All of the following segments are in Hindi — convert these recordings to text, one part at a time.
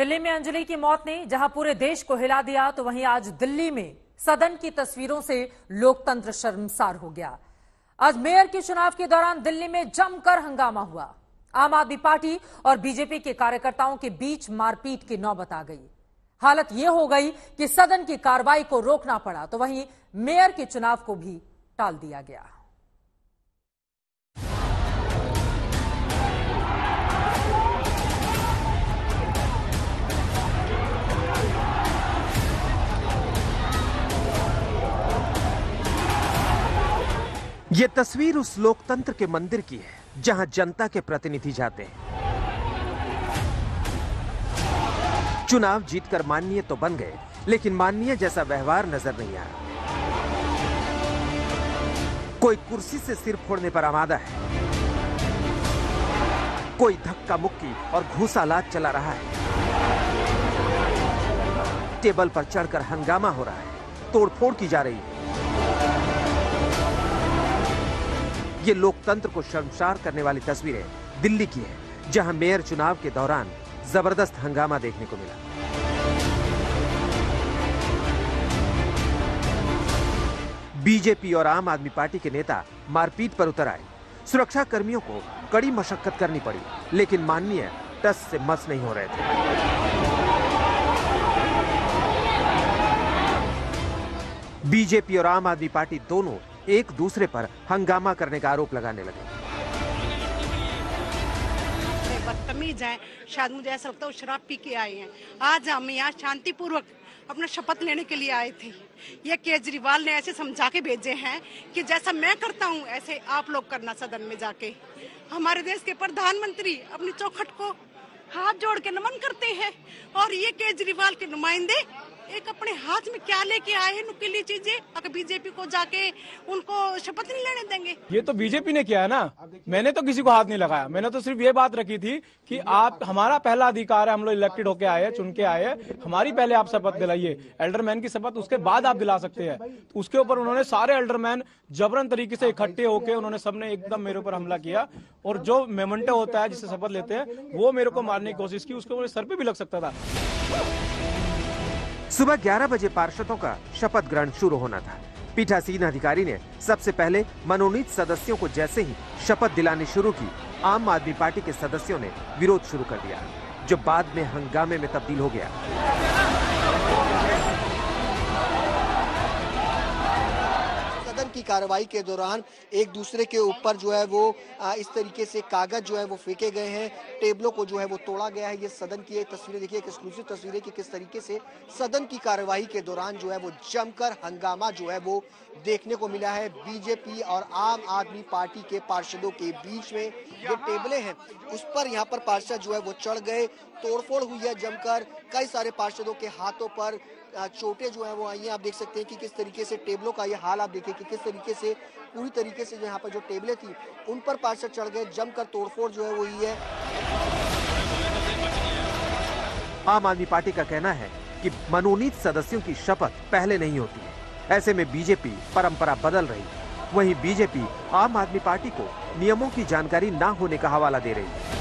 दिल्ली में अंजलि की मौत ने जहां पूरे देश को हिला दिया, तो वहीं आज दिल्ली में सदन की तस्वीरों से लोकतंत्र शर्मसार हो गया। आज मेयर के चुनाव के दौरान दिल्ली में जमकर हंगामा हुआ। आम आदमी पार्टी और बीजेपी के कार्यकर्ताओं के बीच मारपीट की नौबत आ गई। हालत यह हो गई कि सदन की कार्रवाई को रोकना पड़ा, तो वहीं मेयर के चुनाव को भी टाल दिया गया। ये तस्वीर उस लोकतंत्र के मंदिर की है जहां जनता के प्रतिनिधि जाते हैं। चुनाव जीतकर माननीय तो बन गए, लेकिन माननीय जैसा व्यवहार नजर नहीं आ रहा। कोई कुर्सी से सिर फोड़ने पर आमादा है, कोई धक्का मुक्की और घूसालात चला रहा है, टेबल पर चढ़कर हंगामा हो रहा है, तोड़फोड़ की जा रही है। ये लोकतंत्र को शर्मसार करने वाली तस्वीरें दिल्ली की है, जहां मेयर चुनाव के दौरान जबरदस्त हंगामा देखने को मिला। बीजेपी और आम आदमी पार्टी के नेता मारपीट पर उतर आए। सुरक्षा कर्मियों को कड़ी मशक्कत करनी पड़ी, लेकिन माननीय टस से मस नहीं हो रहे थे। बीजेपी और आम आदमी पार्टी दोनों एक दूसरे पर हंगामा करने का आरोप लगाने लगे। बदतमीज हैं, शायद मुझे ऐसा लगता है वो शराब पी के आए हैं। आज हम यहाँ शांतिपूर्वक अपना शपथ लेने के लिए आए थे। ये केजरीवाल ने ऐसे समझा के भेजे हैं कि जैसा मैं करता हूँ ऐसे आप लोग करना सदन में जाके। हमारे देश के प्रधानमंत्री अपनी चौखट को हाथ जोड़ के नमन करते हैं, और ये केजरीवाल के नुमाइंदे एक अपने हाथ में क्या लेके आए हैं, नुकीली चीजें। अगर बीजेपी को जाके उनको शपथ नहीं लेने देंगे। ये तो बीजेपी ने किया है ना, मैंने तो किसी को हाथ नहीं लगाया। मैंने तो सिर्फ ये बात रखी थी कि आप, हमारा पहला अधिकार है, हम लोग इलेक्टेड होके आए हैं, चुन के आए हैं, हमारी पहले आप शपथ दिलाइए। एल्डरमैन की शपथ उसके बाद आप दिला सकते हैं। तो उसके ऊपर उन्होंने सारे एल्डरमैन जबरन तरीके से इकट्ठे होके उन्होंने सबने एकदम मेरे ऊपर हमला किया, और जो मेमेंटो होता है जिससे शपथ लेते हैं वो मेरे को मारने की कोशिश की। उसके सर पे भी लग सकता था। सुबह 11 बजे पार्षदों का शपथ ग्रहण शुरू होना था। पीठासीन अधिकारी ने सबसे पहले मनोनीत सदस्यों को जैसे ही शपथ दिलानी शुरू की, आम आदमी पार्टी के सदस्यों ने विरोध शुरू कर दिया, जो बाद में हंगामे में तब्दील हो गया। की कार्रवाई के दौरान एक दूसरे के ऊपर जो है वो इस तरीके से कागज जो है वो फेंके गए हैं, टेबलों को जो है वो तोड़ा गया है। ये सदन की एक तस्वीरें देखिए, एक एक्सक्लूसिव तस्वीरें कि किस तरीके से सदन की कार्रवाई के दौरान जो है वो जमकर हंगामा जो है वो देखने को मिला है। बीजेपी और आम आदमी पार्टी के पार्षदों के बीच में ये टेबलें हैं, उस पर यहाँ पर पार्षद जो है वो चढ़ गए, तोड़फोड़ हुई है जमकर। कई सारे पार्षदों के हाथों पर चोटें जो है वो आई हैं। आप देख सकते हैं कि किस तरीके से टेबलों का ये हाल, आप देखिए कि किस तरीके से पूरी तरीके से यहाँ पर जो टेबलें थी उन पर पार्षद चढ़ गए, जमकर तोड़फोड़ जो है वो हुई है। आम आदमी पार्टी का कहना है कि मनोनीत सदस्यों की शपथ पहले नहीं होती है। ऐसे में बीजेपी परंपरा बदल रही है। वहीं बीजेपी आम आदमी पार्टी को नियमों की जानकारी न होने का हवाला दे रही है।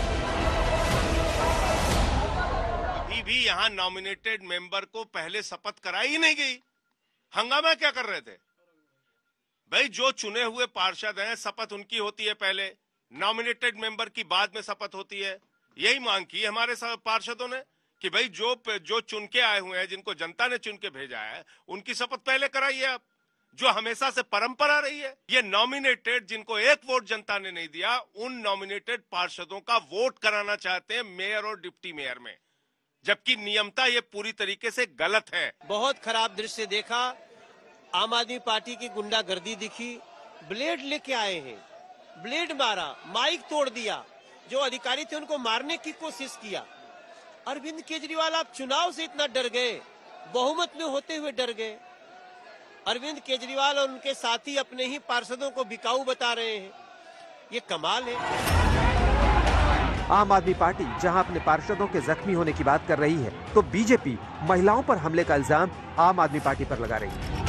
भी यहाँ नॉमिनेटेड मेंबर को पहले शपथ कराई ही नहीं गई। हंगामा क्या कर रहे थे भाई? जो चुने हुए पार्षद हैं शपथ उनकी होती है पहले, नॉमिनेटेड मेंबर की बाद में शपथ होती है। यही मांग की हमारे पार्षदों ने कि भाई जो चुन के आए हुए हैं, जिनको जनता ने चुन के भेजा है, उनकी शपथ पहले कराइए आप, जो हमेशा से परंपरा रही है। ये नॉमिनेटेड, जिनको एक वोट जनता ने नहीं दिया, उन नॉमिनेटेड पार्षदों का वोट कराना चाहते हैं मेयर और डिप्टी मेयर में, जबकि नियमता ये पूरी तरीके से गलत है। बहुत खराब दृश्य देखा, आम आदमी पार्टी की गुंडागर्दी दिखी। ब्लेड लेके आए हैं, ब्लेड मारा, माइक तोड़ दिया, जो अधिकारी थे उनको मारने की कोशिश किया। अरविंद केजरीवाल, आप चुनाव से इतना डर गए, बहुमत में होते हुए डर गए। अरविंद केजरीवाल और उनके साथी अपने ही पार्षदों को बिकाऊ बता रहे हैं, ये कमाल है। आम आदमी पार्टी जहां अपने पार्षदों के जख्मी होने की बात कर रही है, तो बीजेपी महिलाओं पर हमले का इल्जाम आम आदमी पार्टी पर लगा रही है।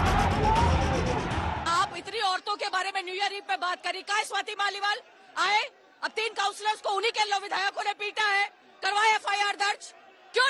आप इतनी औरतों के बारे में न्यू ईयर ईव पे बात करी, का स्वाति मालीवाल आए, अब 3 काउंसलर्स को उन्हीं के विधायकों ने पीटा है, करवाए FIR दर्ज। क्यों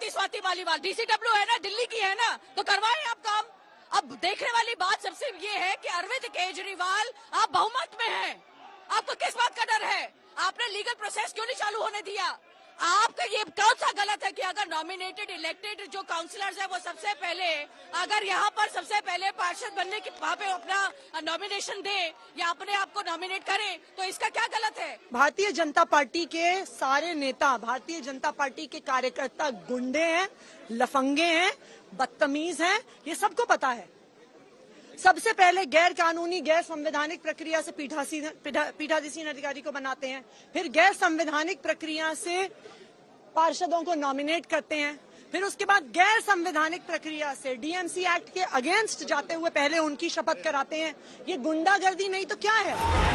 की स्वाति मालीवाल, डीसीडब्ल्यू है ना, दिल्ली की है ना, तो करवाएं आप काम। अब देखने वाली बात सबसे ये है कि अरविंद केजरीवाल आप बहुमत में हैं, आपको किस बात का डर है? आपने लीगल प्रोसेस क्यों नहीं चालू होने दिया? आपका ये कौन सा गलत है कि अगर नॉमिनेटेड इलेक्टेड जो काउंसलर्स है वो सबसे पहले अगर यहाँ पर सबसे पहले पार्षद बनने की वहाँ पे अपना नॉमिनेशन दे या अपने आप को नॉमिनेट करें, तो इसका क्या गलत है? भारतीय जनता पार्टी के सारे नेता, भारतीय जनता पार्टी के कार्यकर्ता गुंडे हैं, लफंगे हैं, बदतमीज हैं, ये सबको पता है। सबसे पहले गैर कानूनी, गैर संवैधानिक प्रक्रिया से पीठासीन अधिकारी को बनाते हैं, फिर गैर संवैधानिक प्रक्रिया से पार्षदों को नॉमिनेट करते हैं, फिर उसके बाद गैर संवैधानिक प्रक्रिया से डीएमसी एक्ट के अगेंस्ट जाते हुए पहले उनकी शपथ कराते हैं। ये गुंडागर्दी नहीं तो क्या है?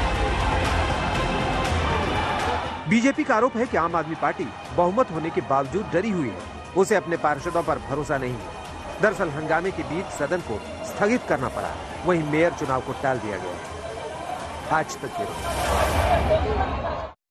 बीजेपी का आरोप है कि आम आदमी पार्टी बहुमत होने के बावजूद डरी हुई है, उसे अपने पार्षदों पर भरोसा नहीं है। दरअसल हंगामे के बीच सदन को स्थगित करना पड़ा, वहीं मेयर चुनाव को टाल दिया गया। आज तक के